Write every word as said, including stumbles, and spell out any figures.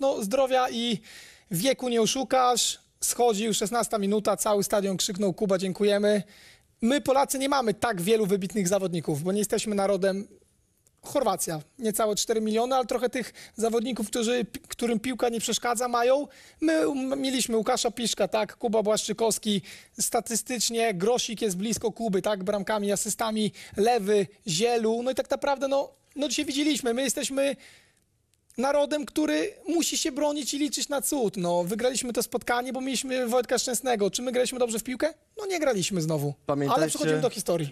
no, zdrowia i wieku nie oszukasz. Schodził, szesnasta minuta, cały stadion krzyknął: Kuba, dziękujemy. My, Polacy, nie mamy tak wielu wybitnych zawodników, bo nie jesteśmy narodem... Chorwacja, niecałe cztery miliony, ale trochę tych zawodników, którzy, którym piłka nie przeszkadza, mają. My mieliśmy Łukasza Piszka, tak, Kuba Błaszczykowski, statystycznie Grosik jest blisko Kuby, tak, bramkami, asystami, Lewy, Zielu, no i tak naprawdę, no, no dzisiaj widzieliśmy, my jesteśmy narodem, który musi się bronić i liczyć na cud. No, wygraliśmy to spotkanie, bo mieliśmy Wojtka Szczęsnego. Czy my graliśmy dobrze w piłkę? No nie graliśmy znowu, ale Pamiętajcie- przechodzimy do historii.